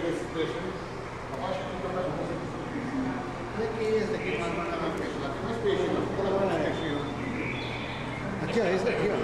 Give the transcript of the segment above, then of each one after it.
station. Aquí es de que más van a la station. Aquí, es de aquí,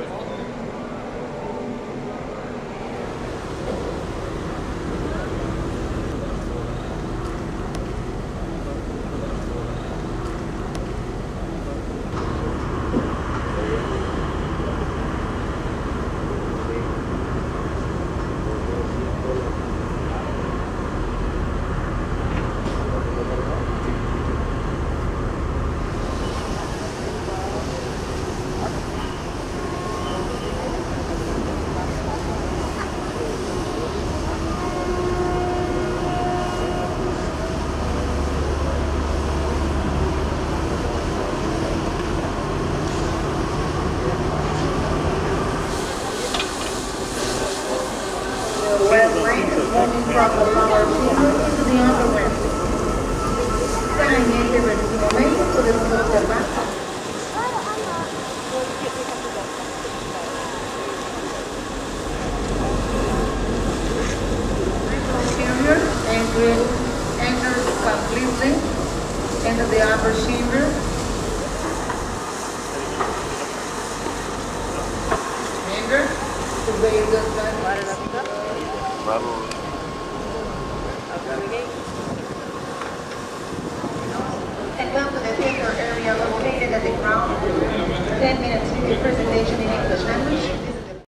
Moving from the lower finger to the upper rim. Caen este momento podemos observar. Posterior enters completely into the upper chamber. Chamber to raise the Vamos. And come to the theater area located at the ground. 10 minutes presentation